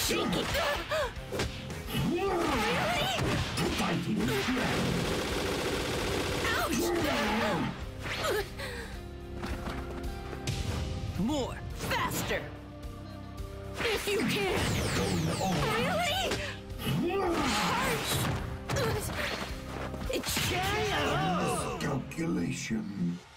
cheeky! Really? Fighting is grand. Ouch! More! Faster! If you can! Really? Harsh! It's Chaos! Calculation.